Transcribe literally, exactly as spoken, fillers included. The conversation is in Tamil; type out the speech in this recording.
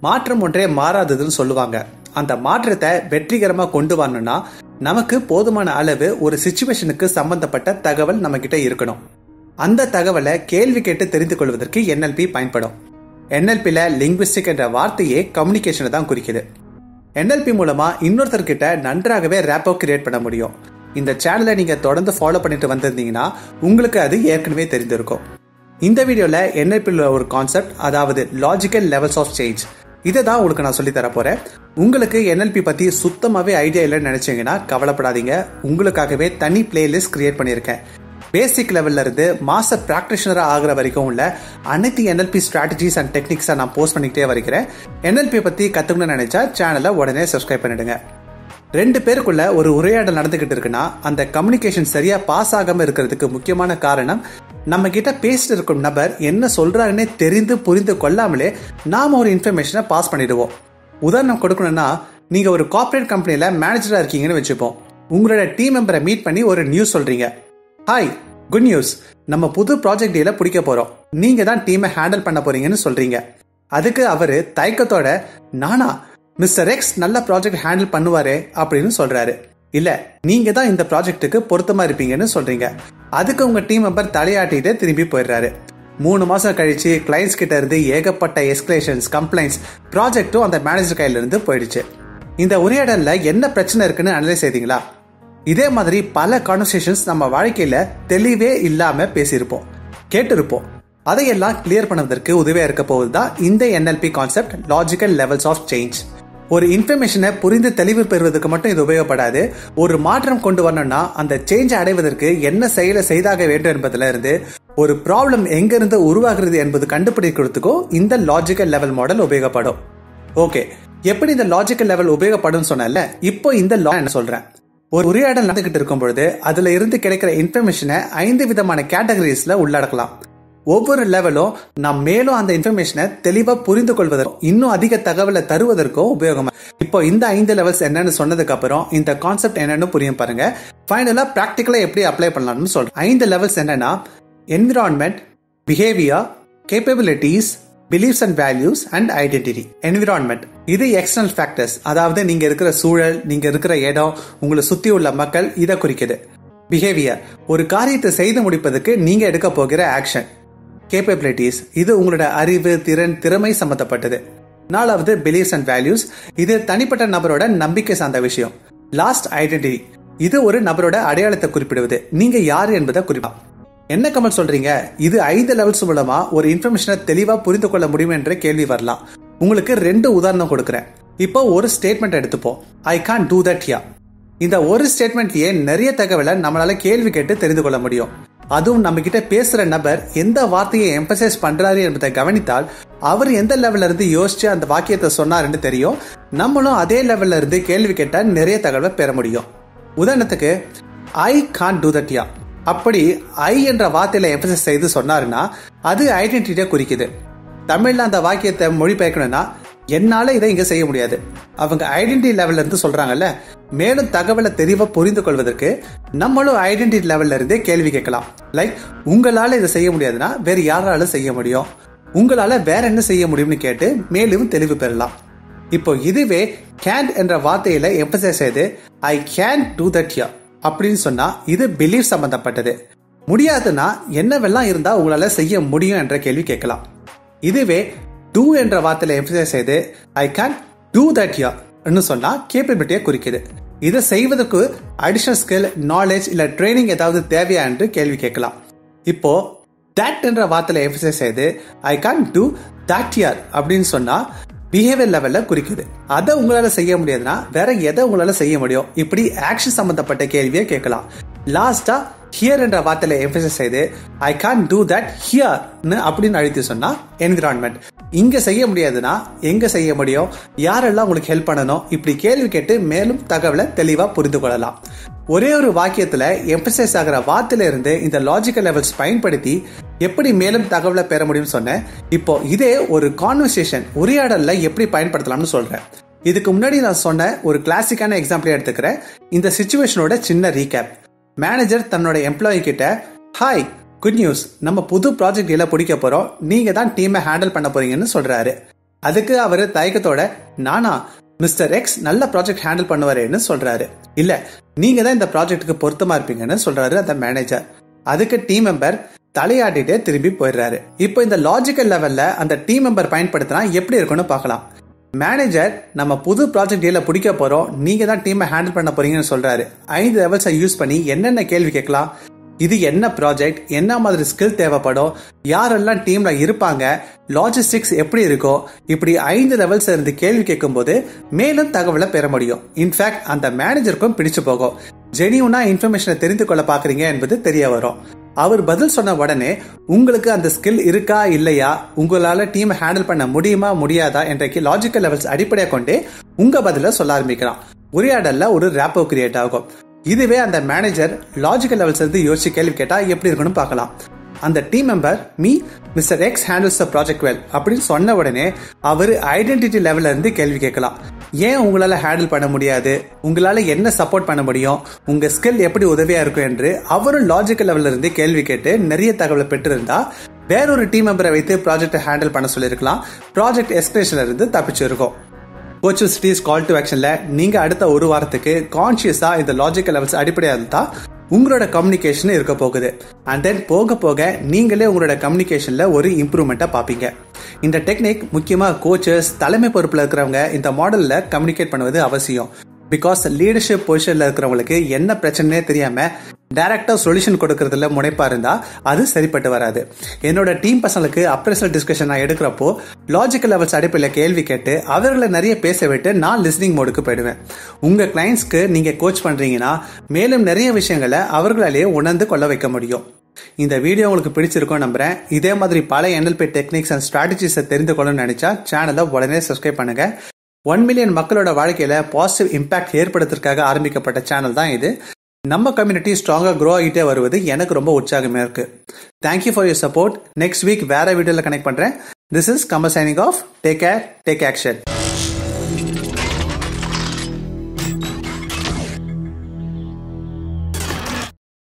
மாற்றம் ஒன்றே மாறாததுன்னு சொல்லுவாங்க. அந்த மாற்றத்தை வெற்றிகரமா கொண்டு வரணும்னா நமக்கு போதுமான அளவு ஒரு சிச்சுவேஷனுக்கு சம்பந்தப்பட்ட தகவல் நம்ம கிட்ட இருக்கணும். அந்த தகவலை கேள்வி கேட்டு தெரிந்து கொள்வதற்கு என்எல்பி பயன்படும். என்எல்பில லிங்குவிஸ்டிக் என்ற வார்த்தையே கம்யூனிகேஷனை தான் குறிக்குது. என்எல்பி மூலமா இன்னொருத்தர்கிட்ட நன்றாகவே ரேப்போ கிரியேட் பண்ண முடியும். இந்த சேனலை நீங்க தொடர்ந்து ஃபாலோ பண்ணிட்டு வந்திருந்தீங்கன்னா உங்களுக்கு அது ஏற்கனவே தெரிந்திருக்கும். இந்த வீடியோல என்எல்பில ஒரு கான்செப்ட், அதாவது லாஜிக்கல் லெவல்ஸ் ஆஃப் சேஞ்ச், இதை தான் உங்களுக்கு நான் சொல்லி தர போறேன். உங்களுக்கு என்எல்பி பத்தி சுத்தமாவே ஐடியா இல்லைன்னு நினைச்சீங்கன்னா கவலைப்படாதீங்க. உங்களுக்காகவே தனி பிளேலிஸ்ட் கிரியேட் பண்ணியிருக்கேன். பேசிக் லெவல்ல இருந்து மாஸ்டர் பிராக்டிஷனரா ஆகிற வரைக்கும் உள்ள அனைத்து என்எல்பி ஸ்ட்ராட்டஜிஸ் அண்ட் டெக்னிக்ஸை நான் போஸ்ட் பண்ணிக்கிட்டே வருகிறேன். என்எல்பி பத்தி கத்துக்கணும்னு நினைச்சா சேனலை உடனே சப்ஸ்கிரைப் பண்ணிடுங்க. ரெண்டு பேருக்குள்ள ஒரு உரையாடல் நடந்துகிட்டு இருக்குன்னா அந்த கம்யூனிகேஷன் சரியா பாஸ் ஆகாம இருக்கிறதுக்கு முக்கியமான காரணம், நம்ம கிட்ட பேசிட்டு இருக்கும் நபர் என்ன சொல்றாருன்னே தெரிந்து புரிந்து கொள்ளாமலே நாம ஒரு இன்ஃபர்மேஷனை பாஸ் பண்ணிடுவோம். உதாரணம் கொடுக்கணும்னா, நீங்க ஒரு கார்ப்பரேட் கம்பெனில மேனேஜரா இருக்கீங்கன்னு வச்சுப்போம். உங்களோட டீம் மெம்பரை மீட் பண்ணி ஒரு நியூஸ் சொல்றீங்க. ஹாய், குட் நியூஸ், நம்ம புது ப்ராஜெக்ட் டீல பிடிக்க போறோம், நீங்க தான் டீமை ஹேண்டில் பண்ண போறீங்கன்னு சொல்றீங்க. அதுக்கு அவரு தயக்கத்தோட, நானா, மிஸ்டர் எக்ஸ் நல்ல ப்ராஜெக்ட் ஹேண்டில் பண்ணுவாரே அப்படின்னு சொல்றாரு. இல்ல, நீங்க தான் இந்த ப்ராஜெக்ட்டுக்கு பொருத்தமா இருப்பீங்கன்னு சொல்றீங்க. அதுக்கு உங்க டீம் மெம்பர் தலையாட்டிட்டு திரும்பி போயிடுறாரு. மூணு மாசம் கழிச்சு கிளைண்ட்ஸ் கிட்ட இருந்து ஏகப்பட்ட எஸ்கலேஷன்ஸ், கம்ப்ளைண்ட்ஸ், ப்ராஜெக்டும் அந்த மேனேஜர் கையில இருந்து போயிடுச்சு. இந்த உரையாடல்ல என்ன பிரச்சனை இருக்குன்னு அனலைஸ் செய்தீங்களா? இதே மாதிரி பல கான்வர்சேஷன்ஸ் நம்ம வாழ்க்கையில தெளிவே இல்லாம பேசியிருப்போம், கேட்டிருப்போம். அதையெல்லாம் கிளியர் பண்ணுவதற்கு உதவியா இருக்க போகுதுதான் இந்த NLP concept, logical levels of change. ஒரு இன்ஃபர்மேஷனை புரிந்து தெளிவு பெறுவதற்கு மட்டும் இது உபயோகப்படாது. ஒரு மாற்றம் கொண்டு வரணும்னா அந்த சேஞ்சை அடைவதற்கு என்ன செயலை செய்தாக வேண்டும் என்பதுல இருந்து ஒரு ப்ராப்ளம் எங்க இருந்து உருவாகிறது என்பது கண்டுபிடிக்கிறதுக்கும் இந்த லாஜிக்கல் லெவல் மாடல் உபயோகப்படும். ஓகே, எப்படி இந்த லாஜிக்கல் லெவல் உபயோகப்படும் சொன்னல, இப்போ இந்த லா என்ன சொல்றேன். ஒரு உரையாடல் நடந்துகிட்டு இருக்கும் பொழுது அதுல இருந்து கிடைக்கிற இன்ஃபர்மேஷனை ஐந்து விதமான கேட்டகரிஸ்ல உள்ளடக்கலாம். ஒவ்வொரு லெவலும் நாம் மேலும் அந்த இன்ஃபர்மேஷனை தெளிவா புரிந்து கொள்வதற்கும் இன்னும் அதிக தகவலை தருவதற்கும் உபயோகமா. இப்போ இந்த ஐந்து லெவல்ஸ் என்னன்னு சொன்னதுக்கு அப்புறம் இந்த கான்செப்ட் என்னன்னு புரியும் பாருங்க. ஃபைனலா பிராக்டிகலா எப்படி அப்ளை பண்ணலாம்னு சொல்றேன். ஐந்து லெவல்ஸ் என்னன்னா, environment, behaviour, capabilities, beliefs and values and identity. Environment இது எக்ஸ்டர்னல் ஃபேக்டர்ஸ், அதாவது நீங்க இருக்கிற சூழல், நீங்க இருக்கிற இடம், உங்களை சுத்தி உள்ள மக்கள், இதை குறிக்குது. பிஹேவியர் ஒரு காரியத்தை செய்து முடிப்பதற்கு நீங்க எடுக்க போகிற ஆக்ஷன். கேப்பபிலிட்டிஸ் இது உங்களோட அறிவு, திறன், திறமை சம்பந்தப்பட்டது. நாலாவது பிலீஃப்ஸ் அண்ட் வேல்யூஸ், இது தனிப்பட்ட நபரோட நம்பிக்கை சார்ந்த விஷயம். லாஸ்ட் ஐடென்டிட்டி, இது ஒரு நபரோட அடையாளத்தை குறிப்பிடுவது, நீங்க யாரு என்பதை குறிப்பா. என்ன கமல் சொல்றீங்க, இது ஐந்து லெவல்ஸ் மூலமா ஒரு இன்ஃபர்மேஷனை தெளிவா புரிந்து கொள்ள முடியும் என்ற கேள்வி வரலாம். உங்களுக்கு ரெண்டு உதாரணம் கொடுக்கிறேன். இப்போ ஒரு ஸ்டேட்மெண்ட் எடுத்துப்போம், I can't do that here. இந்த ஒரு ஸ்டேட்மெண்ட்லயே நிறைய தகவலை நம்மளால கேள்வி கேட்டு தெரிந்து கொள்ள முடியும். அதுவும் நம்ம கிட்ட பேசுற நபர் எந்த வார்த்தையை எம்பசைஸ் பண்றாரு என்பதை கவனித்தால் அவர் எந்த லெவல்ல இருந்து யோசிச்சு அந்த வாக்கியத்தை சொன்னாருன்னு தெரியும். நம்மளும் அதே லெவல்ல இருந்து கேள்வி கேட்டா நிறைய தகவலை பெற முடியும். உதாரணத்துக்கு, I can't do that here, அப்படி ஐ என்ற வார்த்தையில எம்பசைஸ் செய்து சொன்னாருன்னா அது ஐடென்டிட்டியை குறிக்குது. தமிழ்ல அந்த வாக்கியத்தை மொழிபெயர்க்கணும்னா, என்னால இதை இங்க செய்ய முடியாது, அவங்க ஐடென்டிட்டி லெவல்ல இருந்து சொல்றாங்கல்ல. மேலும் தகவலை தெளிவா புரிந்து கொள்வதற்கு நம்மளும் ஐடென்டிட்டி லெவல்ல இருந்தே கேள்வி கேட்கலாம். லைக், உங்களால இதை செய்ய முடியாதுன்னா வேற யாராலும் செய்ய முடியும், உங்களால வேற என்ன செய்ய முடியும்னு கேட்டு மேலும் தெளிவு பெறலாம். இப்போ இதுவே கேன் என்ற வார்த்தையில எம்பசைஸ் செய்து I can do that here அப்படின்னு சொன்னா இது பிலீஃப் சம்பந்தப்பட்டது. முடியாதுன்னா என்னவெல்லாம் இருந்தா உங்களால செய்ய முடியும் என்ற கேள்வி கேட்கலாம். இதுவே டூ என்ற வார்த்தையில எம்பசைஸ் செய்து I can do that here சொன்னா கேப்பபிலிட்டியை குறிக்குது. இதை செய்வதற்கு அடிஷனல் ஸ்கில், நாலேஜ் இல்ல ட்ரைனிங் ஏதாவது தேவையா என்று கேள்வி கேட்கலாம். இப்போ தட் என்ற வார்த்தையில எம்பசைஸ் செய்து I can do that here அப்படின்னு சொன்னா பிஹேவியர் லெவல்ல குறிக்குது. அதை உங்களால செய்ய முடியாதுன்னா வேற எதை உங்களால செய்ய முடியும், இப்படி ஆக்ஷன் சம்பந்தப்பட்ட கேள்வியை கேட்கலாம். லாஸ்டா ஹியர் என்ற வார்த்தையில எம்பசைஸ் செய்து I can't do that here அப்படின்னு அழுத்தி சொன்னா என்விரான்மெண்ட். இங்க செய்ய முடியாதுன்னா எங்க செய்ய முடியும், யாரெல்லாம் உங்களுக்கு ஹெல்ப் பண்ணணும், இப்படி கேள்வி கேட்டு மேலும் தகவலை தெளிவா புரிந்து கொள்ளலாம். ஒரே ஒரு வாக்கியத்துல எம்பசைஸ் ஆகிற வார்த்தையில இருந்து இந்த லாஜிக்கல் லெவல்ஸ் பயன்படுத்தி எப்படி மேலும் தகவலை பெற முடியும் சொன்னேன். இப்போ இதே ஒரு கான்வர்சேஷன், உரையாடல்ல எப்படி பயன்படுத்தலாம்னு சொல்றேன். இதுக்கு முன்னாடி நான் சொன்ன ஒரு கிளாசிக்கான எக்ஸாம்பிள் எடுத்துக்கிறேன். இந்த சிச்சுவேஷனோட சின்ன ரீகேப். மேனேஜர் தன்னோட எம்ப்ளாயி கிட்ட, ஹாய், குட் நியூஸ், நம்ம புது ப்ராஜெக்ட் எல்லாம் பிடிக்க போறோம், நீங்க தான் டீமை ஹேண்டில் பண்ண போறீங்கன்னு சொல்றாரு. அதுக்கு அவரு தயக்கத்தோட, நானா மிஸ்டர் எக்ஸ் நல்ல ப்ராஜெக்ட் ஹேண்டில் பண்ணுவாருன்னு சொல்றாரு. இல்ல, நீங்க தான் இந்த ப்ராஜெக்ட்டுக்கு பொருத்தமா இருப்பீங்கன்னு சொல்றாரு அந்த மேனேஜர். அதுக்கு டீம் மெம்பர் தலையாட்டிட்டே திரும்பி போயிடுறாரு. இப்போ இந்த லாஜிக்கல் லெவல்ல அந்த டீம் மெம்பர் பயன்படுத்தினா எப்படி இருக்கும்னு பார்க்கலாம். மேனேஜர், நம்ம புது ப்ராஜெக்ட் டீல பிடிக்க போறோம், நீங்க தான் டீமை ஹேண்டில் பண்ண போறீங்கன்னு சொல்றாரு. ஐந்து லெவல்ஸை யூஸ் பண்ணி என்னென்ன கேள்வி கேட்கலாம், இது என்ன ப்ராஜெக்ட், என்ன மாதிரி ஸ்கில் தேவைப்படும், யாரெல்லாம் டீம்ல இருப்பாங்க, லாஜிஸ்டிக்ஸ் எப்படி இருக்கோ, இப்படி ஐந்து லெவல்ஸ் இருந்து கேள்வி கேட்கும் போது மேலும் தகவலை பெற முடியும். இன்ஃபேக்ட் அந்த மேனேஜருக்கும் பிடிச்சு போகும். ஜெனியூனா இன்ஃபர்மேஷனை தெரிந்து கொள்ள பாக்குறீங்க என்பது தெரிய வரும். அவர் பதில் சொன்ன உடனே உங்களுக்கு அந்த ஸ்கில் இருக்கா இல்லையா, உங்களால டீமை ஹேண்டில் பண்ண முடியுமா முடியாதா என்ற லாஜிக்கல் லெவல்ஸ் அடிப்படையாக கொண்டு உங்க பதில சொல்ல ஆரம்பிக்கலாம். உரையாடல்ல ஒரு ரேப்போ கிரியேட் ஆகும். இதுவே அந்த மேனேஜர் லாஜிக்கல் லெவல்ஸ் இருந்து யோசிச்சு கேள்வி கேட்டா எப்படி இருக்குன்னு பார்க்கலாம். அந்த team member, me mister X handles the project well அப்படின்னு சொன்ன உடனே அவர் ஐடென்டிட்டி லெவல்ல இருந்து கேள்வி கேட்கலாம். ஏன் உங்களால ஹேண்டில் பண்ண முடியாது, உங்களால என்ன சப்போர்ட் பண்ண முடியும், உங்க ஸ்கில் எப்படி உதவியா இருக்கும் என்று அவரும் லாஜிக்கல் லெவல்ல இருந்து கேள்வி கேட்டு நிறைய தகவலை பெற்றிருந்தா வேறொரு டீம் மெம்பரை வைத்து ப்ராஜெக்டை ஹேண்டில் பண்ண சொல்லியிருக்கலாம். ப்ராஜெக்ட் எஸ்கலேஷன்ல இருந்து தப்பிச்சிருக்கும். கோச்சல் சிட்டிஸ் கால் டு ஆக்ஷன்ல நீங்க அடுத்த ஒரு வாரத்துக்கு கான்சியஸா இந்த லாஜிக்கல் லெவல்ஸ் அடிப்படையாக இருந்தா உங்களோட கம்யூனிகேஷன் இருக்க போகுது. அண்ட் தென் போக போக நீங்களே உங்களோட கம்யூனிகேஷன்ல ஒரு இம்ப்ரூவ்மெண்ட்டை பார்ப்பீங்க. இந்த டெக்னிக் முக்கியமா கோச்சஸ், தலைமை பொறுப்புல இருக்கிறவங்க இந்த மாடல்ல கம்யூனிகேட் பண்ணுவது அவசியம். பிகாஸ் லீடர்ஷிப் பொசிஷன்ல இருக்கிறவங்களுக்கு என்ன பிரச்சனையே தெரியாம டைரக்டா சொல்யூஷன் கொடுக்கறதுல முனைப்பா இருந்தா அது சரிப்பட்டு வராது. என்னோட டீம் பசங்களுக்கு அப்ரைசல் டிஸ்கஷன் நான் எடுக்கிறப்போ லாஜிக்கல் லெவல்ஸ் அடிப்படையில் கேள்வி கேட்டு அவர்களை நிறைய பேச விட்டு நான் லிஸ்னிங் மோடுக்கு போயிடுவேன். உங்க கிளைண்ட்ஸ்க்கு நீங்க கோச் பண்றீங்கன்னா மேலும் நிறைய விஷயங்களை அவர்களாலேயே உணர்ந்து கொள்ள வைக்க முடியும். இந்த வீடியோ உங்களுக்கு பிடிச்சிருக்கும் நம்புறேன். இதே மாதிரி பல N L P techniques and strategies தெரிந்து கொள்ளணும்னு நினைச்சா சேனலை உடனே சப்ஸ்கிரைப் பண்ணுங்க. ஒன் மில்லியன் மக்களோட வாழ்க்கையில பாசிட்டிவ் இம்பாக்ட் ஏற்படுத்துறதுக்காக ஆரம்பிக்கப்பட்ட சேனல் தான் இது. நம்ம கம்யூனிட்டி ஸ்ட்ராங்கா க்ரோ ஆகிட்டே வருவது எனக்கு ரொம்ப உற்சாகமா இருக்கு. Thank you for your support. Next week வேற வீடியோல கனெக்ட் பண்றேன். This is Kamal signing off. Take care, take action.